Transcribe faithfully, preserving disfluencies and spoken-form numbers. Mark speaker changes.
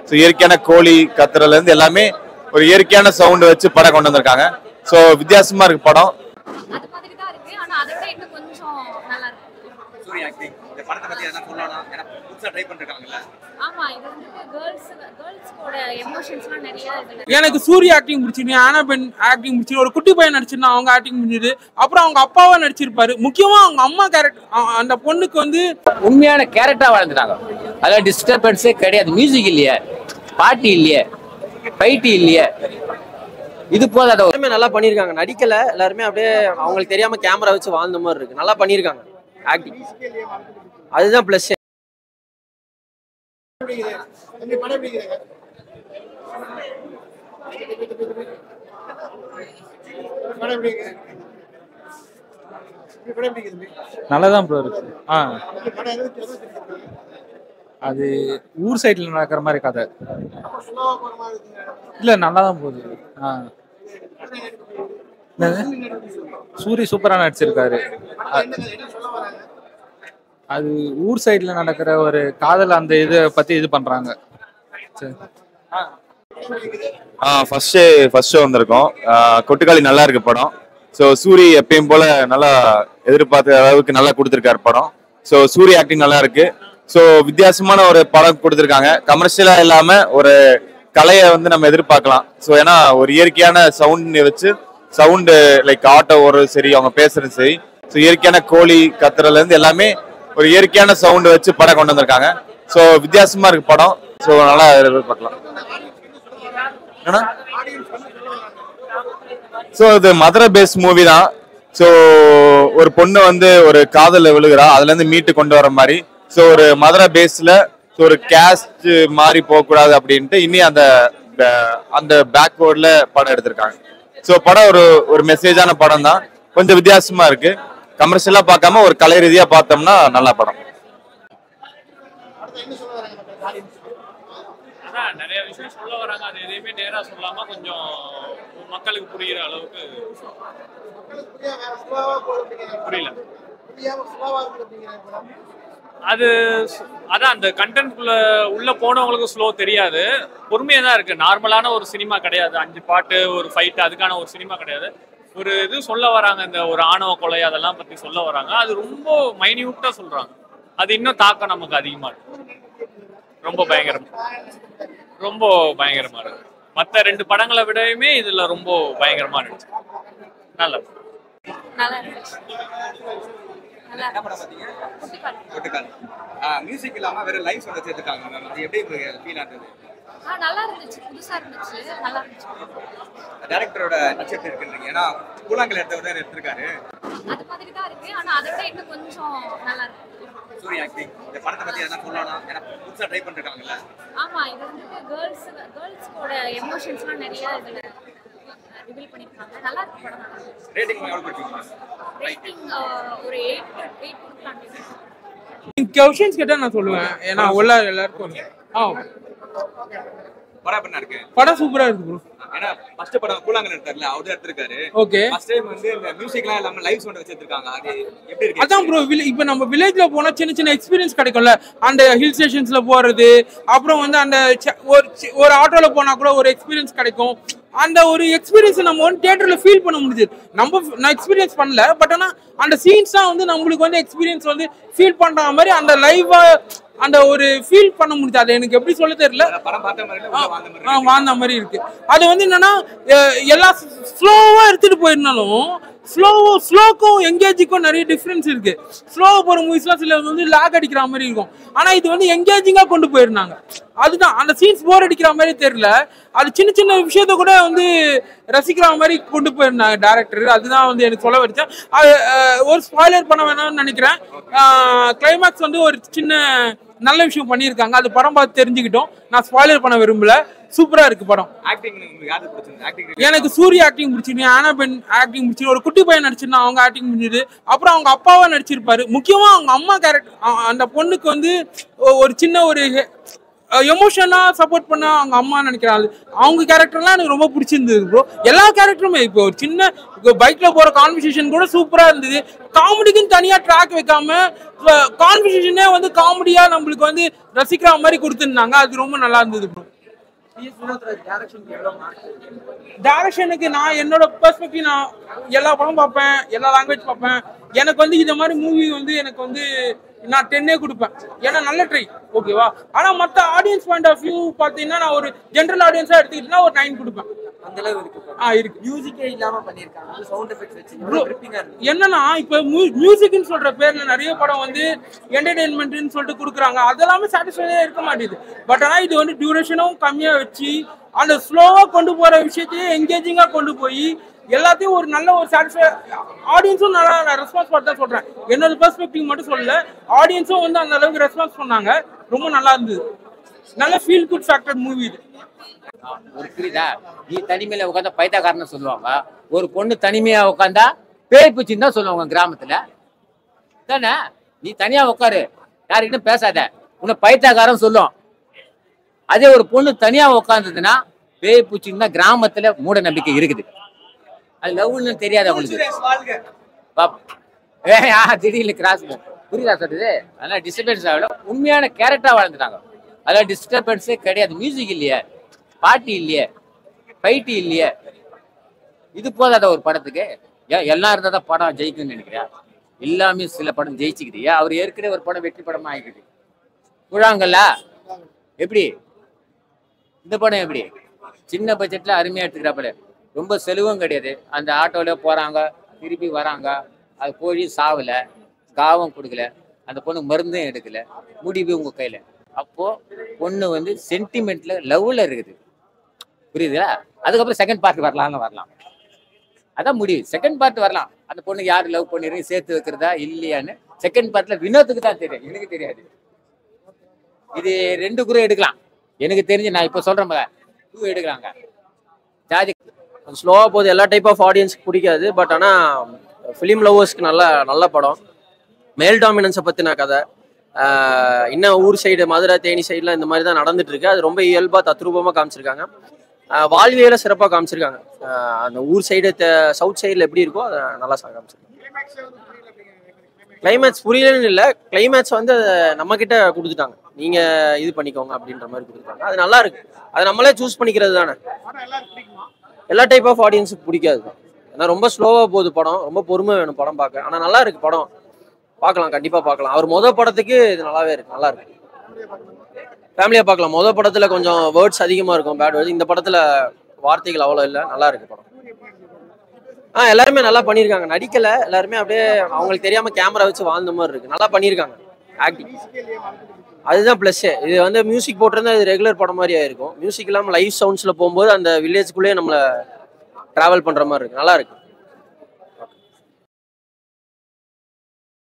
Speaker 1: So இயற்கையான கோழி கத்துறதுல இருந்து எல்லாமே ஒரு இயற்கையான சவுண்ட் வச்சு படம் கொண்டு வந்திருக்காங்க. ஸோ வித்தியாசமா இருக்கு படம்.
Speaker 2: அது மாதிரி தான் இருக்கு. ஆனா அதை விட இன்னும் கொஞ்சம் நல்லா இருக்கு.
Speaker 3: சூர்யா ஆக்டிங் இந்த படத்தை பத்தி எதனா சொல்லணும். ஏன்னா புதுசா ட்ரை பண்ணிருக்காங்கல்ல.
Speaker 2: ஆமா, இது வந்து கேர்ள்ஸ் கேர்ள்ஸ்ோட எமோஷன்ஸ்லாம் நிறைய இதுல.
Speaker 4: எனக்கு சூர்யா ஆக்டிங் பிடிச்சிருக்கு, ஆனாபென் ஆக்டிங் பிடிச்சிருக்கு, ஒரு குட்டி பையன் நடிச்சிருந்தா அவங்க ஆக்டிங் பிடிச்சது. அப்புறம் அவங்க அப்பாவா நடிச்சிருப்பாரு. முக்கியமா அவங்க அம்மா கேரக்டர், அந்த பொண்ணுக்கு வந்து
Speaker 5: உண்மையான கேரக்டரா வாழ்ந்துட்டாங்க. அதாவது டிஸ்டர்பன்ஸே கிடையாது. மியூசிக் இல்லையே, பாட்டு இல்லையே, ஃபைட் இல்லையே, இது போதாத.
Speaker 6: எல்லாருமே நல்லா பண்ணியிருக்காங்க. நடிக்கல, எல்லாருமே அப்படியே அவங்களுக்கு தெரியாம கேமரா வச்சு வாழ்ந்த மாதிரி இருக்கு. நல்லா பண்ணியிருக்காங்க ஆக்டிங், அதுதான் பிளஸ்.
Speaker 7: நல்லாதான் ப்ரோ இருக்கு. ஆ அது ஊர் சைட்ல நடக்கிற மாதிரி கதை இல்ல, நல்லாதான் போகுது. ஆ சூரிய சூப்பரா நடிச்சிருக்காரு. அது ஊர் சைட்ல நடக்கிற ஒரு காதல், அந்த இதை பத்தி இது பண்றாங்க.
Speaker 1: ஆ ஃபர்ஸ்ட் ஃபர்ஸ்ட் ஷோ வந்திருக்கோம். கொட்டுக்காளி நல்லா இருக்கு படம். ஸோ சூரி எப்பயும் போல நல்லா எதிர்பார்த்த அளவுக்கு நல்லா கொடுத்துருக்காரு படம். ஸோ சூரி ஆக்டிங் நல்லா இருக்கு. ஸோ வித்தியாசமான ஒரு படம் கொடுத்துருக்காங்க. கமர்ஷியலா இல்லாம ஒரு கலையை வந்து நம்ம எதிர்பார்க்கலாம். ஸோ ஏன்னா ஒரு இயற்கையான சவுண்ட் வச்சு சவுண்டு லைக் ஆட்டோ ஓடுறது சரி, அவங்க பேசுறது சரி, ஸோ இயற்கையான கோழி கத்துறதுல இருந்து எல்லாமே ஒரு இயற்கையான சவுண்ட் வச்சு படம் கொண்டு வந்திருக்காங்க. ஸோ வித்தியாசமா இருக்கு படம். ஸோ நல்லா எதிர்பார்க்கலாம். ஏன்னா ஸோ இது மதுரை பேஸ் மூவி தான். ஸோ ஒரு பொண்ணு வந்து ஒரு காதல விழுகிறா, அதுல இருந்து மீட்டு கொண்டு வர மாதிரி. ஸோ ஒரு மதுரை பேஸ்ல ஒரு கேஸ்ட் மாதிரி போகக்கூடாது அப்படின்ட்டு இனி அந்த அந்த பேக்வேர்ட்ல படம் எடுத்திருக்காங்க. ஸோ படம் ஒரு ஒரு மெசேஜான படம் தான். கொஞ்சம் வித்தியாசமா இருக்கு. கமர்ஷியலா பார்க்காம ஒரு கலை ரீதியா பார்த்தோம்னா நல்ல படம்.
Speaker 8: நிறைய விஷயம் சொல்ல வராங்க. அது எதையுமே நேரா சொல்லாம கொஞ்சம் மக்களுக்கு புரியுற அளவுக்கு. புரியல அது. அதான் அந்த கண்டென்ட்குள்ள உள்ள போனவங்களுக்கு ஸ்லோ தெரியாது. பொறுமையா தான் இருக்கு. நார்மலான ஒரு சினிமா கிடையாது. அஞ்சு பாட்டு ஒரு ஃபைட் அதுக்கான ஒரு சினிமா கிடையாது. ஒரு இது சொல்ல வராங்க, இந்த ஒரு ஆணவ கொலை அதெல்லாம் பத்தி சொல்ல வராங்க. அது ரொம்ப மைன்யூட்டா சொல்றாங்க. அது இன்னும் தாக்கம் நமக்கு அதிகமா இருக்கு. ரொம்ப பயங்கரமா ரொம்ப பயங்கரமா இருக்கு. மற்ற ரெண்டு படங்களை விடவுமே இதுல ரொம்ப பயங்கரமா இருந்துச்சு. நல்லா
Speaker 2: நல்லா இருந்துச்சு.
Speaker 3: என்ன படம் பாத்தீங்க? கொட்டுக்காளி. ஆ மியூசிக் இல்லாம வேற லைவ் சவுண்ட் வச்சிருக்காங்க. அது எப்படி ஃபீல் ஆகுது?
Speaker 2: ஆ நல்லா இருந்துச்சு, புதுசா இருந்துச்சு, நல்லா இருந்துச்சு.
Speaker 3: டைரக்டரோட நட்சத்திரம் இருக்குன்றீங்க. ஏன்னா கூழாங்கல் எடுத்தவர் தான் எடுத்திருக்காரு.
Speaker 2: அது மாதிரி தான் இருக்கு. ஆனா அதை விட இன்னும் கொஞ்சம் நல்லா இருக்கு.
Speaker 3: சூர்யா ஆக்டிங் இந்த படத்தை பத்தி எதனா சொல்லணும். ஏன்னா புதுசா ட்ரை பண்ணிருக்காங்கல்ல.
Speaker 2: ஆமா, இது வந்து கேர்ள்ஸ் கேர்ள்ஸ்ோட எமோஷன்ஸ்லாம் நிறைய இதுல ரிவீல் பண்ணிருக்காங்க. நல்லா இருக்கு படம். நல்லா இருக்கு.
Speaker 3: ரேட்டிங் எவ்வளவு கொடுப்பீங்க?
Speaker 2: ரேட்டிங் ஒரு எயிட் எயிட் கொடுக்கலாம்.
Speaker 4: கொஸ்டின்ஸ் கேட்டா நான் சொல்லுவேன். ஏன்னா உள்ள எல்லாருக்கும் ஆ
Speaker 3: படம் என்ன இருக்கு?
Speaker 4: படம் சூப்பரா இருக்கு ப்ரோ.
Speaker 3: ஏன்னா ஃபர்ஸ்ட் படம் கூழாங்கல் எடுத்தார்ல, அவர் எடுத்திருக்காரு.
Speaker 4: ஓகே.
Speaker 3: ஃபர்ஸ்ட் டைம் வந்து இந்த மியூசிக்லாம் இல்லாம லைவ் சவுண்ட் வச்சிருக்காங்க. அது எப்படி இருக்கு?
Speaker 4: அதான் ப்ரோ, இப்போ நம்ம வில்லேஜ்ல போனா சின்ன சின்ன எக்ஸ்பீரியன்ஸ் கிடைக்கும்ல. அந்த ஹில் ஸ்டேஷன்ஸ்ல போறது, அப்புறம் வந்து அந்த ஒரு ஒரு ஆட்டோல போனா கூட ஒரு எக்ஸ்பீரியன்ஸ் கிடைக்கும். அந்த ஒரு எக்ஸ்பீரியன்ஸ் நம்ம வந்து தியேட்டர்ல ஃபீல் பண்ண முடியுது. நம்ம நான் எக்ஸ்பீரியன்ஸ் பண்ணல, பட் ஆனா அந்த சீன்ஸ் தான் வந்து நம்மளுக்கு வந்து எக்ஸ்பீரியன்ஸ் வந்து ஃபீல் பண்ற மாதிரி அந்த லைவா அந்த ஒரு ஃபீல் பண்ண முடியுது. அது எனக்கு எப்படி சொல்ல தெரியல. வாழ்ந்த மாதிரி இருக்கு. அது வந்து என்னன்னா எல்லாம் ஸ்லோவா எடுத்துட்டு போயிருந்தாலும் ஸ்லோ ஸ்லோக்கும் எங்கேஜிக்கும் நிறைய டிஃப்ரென்ஸ் இருக்கு. ஸ்லோவா போற மூவிஸ்லாம் சில வந்து லாக் அடிக்கிற மாதிரி இருக்கும். ஆனா இது வந்து எங்கேஜிங்கா கொண்டு போயிருந்தாங்க. அதுதான் அந்த சீன்ஸ் போர் அடிக்கிற மாதிரி தெரியல. அது சின்ன சின்ன விஷயத்த கூட வந்து ரசிக்கிற மாதிரி கொண்டு போயிருந்தாங்க டைரக்டர். அதுதான் வந்து எனக்கு சொல்ல வச்சேன். ஒரு ஸ்பாய்லர் பண்ண வேணாம்னு நினைக்கிறேன். கிளைமேக்ஸ் வந்து ஒரு சின்ன நல்ல விஷயம் பண்ணியிருக்காங்க. அது படம் பார்த்து தெரிஞ்சுக்கிட்டோம். நான் ஸ்பாய்லர் பண்ண விரும்பல. சூப்பரா இருக்கு படம். எனக்கு சூர்யா ஆக்டிங் பிடிச்சிருக்கு, ஆனாபென் ஆக்டிங் பிடிச்சிருக்கு, ஒரு குட்டி பையன் நடிச்சிருந்தா அவங்க ஆக்டிங் பிடிச்சது. அப்புறம் அவங்க அப்பாவா நடிச்சிருப்பாரு. முக்கியமா அவங்க அம்மா கேரக்டர், அந்த பொண்ணுக்கு வந்து ஒரு சின்ன ஒரு எமோஷனா சப்போர்ட் பண்ண அவங்க அம்மா நினைக்கிறாங்க. அவங்க கேரக்டர்லாம் எனக்கு ரொம்ப பிடிச்சிருந்தது ப்ரோ. எல்லா கேரக்டருமே இப்போ ஒரு சின்ன பைக்ல போற கான்வர்சேஷன் கூட சூப்பரா இருந்தது. காமெடிக்குன்னு தனியா ட்ராக் வைக்காம கான்வர்சேஷனே வந்து காமெடியா நம்மளுக்கு வந்து ரசிக்கிற மாதிரி கொடுத்துருந்தாங்க. அது ரொம்ப நல்லா இருந்தது ப்ரோ. டைரக்ஷனுக்கு நான் என்னோட பெர்ஸ்பெக்டிவ் நான் எல்லா படம் பார்ப்பேன், எல்லா லாங்குவேஜ் பார்ப்பேன். எனக்கு வந்து இந்த மாதிரி மூவி வந்து எனக்கு வந்து நான் டென்னே கொடுப்பேன், ஏன்னா நல்ல ட்ரை, ஓகேவா. ஆனா மற்ற ஆடியன்ஸ் பாயிண்ட் ஆஃப் வியூ பார்த்தீங்கன்னா நான் ஒரு ஜென்ரல் ஆடியன்ஸா எடுத்துக்கிட்டேன்னா ஒரு நைன் கொடுப்பேன்.
Speaker 6: அந்த அளவு இருக்கு.
Speaker 4: ஆ இருக்கு.
Speaker 6: மியூசிக்கே இல்லாம பண்ணிருக்காங்க, சவுண்ட் எஃபெக்ட்ஸ் வச்சு.
Speaker 4: என்னன்னா இப்ப மியூசிக்னு சொல்ற பேர்ல நிறைய படம் வந்து என்டர்டெயின்மெண்ட்னு சொல்லிட்டு கொடுக்குறாங்க, அதெல்லாமே சாட்டிஸ்ஃபைடா இருக்க மாட்டேது. பட் ஆனா இது வந்து டியூரேஷனும் கம்மியா வச்சு அந்த ஸ்லோவா கொண்டு போற விஷயத்தையே என்கேஜிங்கா கொண்டு போய் எல்லாத்தையும் ஒரு நல்ல ஒரு சாட்டிஸ்ஃபை ஆடியன்ஸும் நல்லா ரெஸ்பான்ஸ் பண்ண தான் சொல்றேன். என்னோட பெர்ஸ்பெக்டிவ் மட்டும் சொல்லல, ஆடியன்ஸும் வந்து அந்த அளவுக்கு ரெஸ்பான்ஸ் பண்ணாங்க, ரொம்ப நல்லா இருந்தது. நல்ல ஃபீல் குட் ஃபேக்டர் மூவி இது.
Speaker 5: ஒரு புரியுதா, நீ தனிமையில உட்காந்தா பைத்தாக்காரன்னு சொல்லுவாங்க, ஒரு பொண்ணு தனிமையா உட்காந்தா பேய் பூச்சின்னு தான் சொல்லுவாங்க கிராமத்துல தானே. நீ தனியா உட்காரு, யாருக்கிட்டும் பேசாத, உன்னை பைத்தாக்காரன் சொல்லும். அதே ஒரு பொண்ணு தனியா உட்காந்துதுன்னா பேய் பூச்சின்னு தான் கிராமத்துல மூட நம்பிக்கை இருக்குது. அது லவ்னு தெரியாது அவங்களுக்கு. திடீர்னு கிராஸ் புரியுதா சொல்றது, அதெல்லாம் டிஸ்டர்பன்ஸ் ஆகல, உண்மையான கேரக்டரா வாழ்ந்துட்டாங்க. அதெல்லாம் டிஸ்டர்பன்ஸே கிடையாது. மியூசிக் இல்லையே, பாட்டு இல்லையே, ஃபைட்டு இல்லையே, இது போதாத ஒரு படத்துக்கு. ஏன் எல்லாம் இருந்தால் தான் படம் ஜெயிக்கும்னு நினைக்கிறேன். எல்லாமே சில படம் ஜெயிச்சுக்குது. ஏன் அவர் ஏற்கனவே ஒரு படம் வெற்றி படமா ஆகிக்குது. குழாங்கல்ல எப்படி, இந்த படம் எப்படி சின்ன பட்ஜெட்ல அருமையா எடுத்துக்கிறாப்புல, ரொம்ப செலவும் கிடையாது. அந்த ஆட்டோல போறாங்க, திருப்பி வராங்க, அது கோழி சாவல, காவம் கொடுக்கல, அந்த பொண்ணு மருந்தும் எடுக்கல, முடிவு உங்க கையில. அப்போ பொண்ணு வந்து சென்டிமெண்ட்ல லவ்ல இருக்குது, புரியுதுங்களா. அதுக்கப்புறம் செகண்ட் பார்ட் வரலாம்னு வரலாம், அதான் முடிவு. செகண்ட் பார்ட் வரலாம், அந்த பொண்ணுக்கு யாரு லவ் பண்ணிருக்கு சேர்த்து வைக்கிறதா இல்லையான்னு செகண்ட் பார்ட்ல வினோத்துக்கு தான் தெரியும், எனக்கு தெரியாது. இது ரெண்டு கூட எடுக்கலாம் எனக்கு தெரிஞ்சு. நான் இப்போ சொல்றேன் டூ எடுக்கிறாங்க. ஜாதி
Speaker 6: ஸ்லோவாக போகுது, எல்லா டைப் ஆஃப் ஆடியன்ஸ்க்கு பிடிக்காது. பட் ஆனால் ஃபிலிம் லவ்வர்ஸ்க்கு நல்ல நல்ல படம். மேல் டாமினன்ஸை பற்றின கதை. இன்னும் ஊர் சைடு மதுரை தேனி சைடில் இந்த மாதிரி தான் நடந்துட்டு இருக்கு. அது ரொம்ப இயல்பாக தத்ரூபமாக காமிச்சிருக்காங்க. வாழ்வியலை சிறப்பாக காமிச்சிருக்காங்க. அந்த ஊர் சைடு சவுத் சைடில் எப்படி இருக்கோ அதை நல்லா காமிச்சிருக்காங்க. கிளைமேக்ஸ் புரியலன்னு இல்லை, கிளைமேக்ஸ் வந்து நம்ம கிட்ட கொடுத்துட்டாங்க, நீங்க இது பண்ணிக்கோங்க அப்படின்ற மாதிரி கொடுத்துட்டாங்க. அது நல்லா இருக்கு, அது நம்மளே சூஸ் பண்ணிக்கிறது தானே. எல்லா டைப் ஆஃப் ஆடியன்ஸுக்கு பிடிக்காது, ஏன்னா ரொம்ப ஸ்லோவா போகுது படம், ரொம்ப பொறுமை வேணும் படம் பார்க்க. ஆனா நல்லா இருக்கு படம், பார்க்கலாம், கண்டிப்பா பார்க்கலாம். அவர் மொதல் படத்துக்கு இது நல்லாவே இருக்கு, நல்லா இருக்கு, ஃபேமிலியா பார்க்கலாம். மொதல் படத்துல கொஞ்சம் வேர்ட்ஸ் அதிகமா இருக்கும், பேட் வேர்ட்ஸ். இந்த படத்துல வார்த்தைகள் அவ்வளோ இல்லை, நல்லா இருக்கு படம். ஆ எல்லாருமே நல்லா பண்ணியிருக்காங்க, நடிக்கல, எல்லாருமே அப்படியே அவங்களுக்கு தெரியாம கேமரா வச்சு வாழ்ந்த மாதிரி இருக்கு, நல்லா பண்ணியிருக்காங்க ஆக்டிங். அதுதான் ப்ளஸ்ஸே. இது வந்து மியூசிக் போட்டிருந்தா இது ரெகுலர் படம் மாதிரி ஆயிருக்கும். மியூசிக் இல்லாமல் லைவ் சவுண்ட்ஸில் போகும்போது அந்த வில்லேஜ்குள்ளேயே நம்மளை ட்ராவல் பண்ணுற மாதிரி இருக்கு, நல்லா இருக்கு.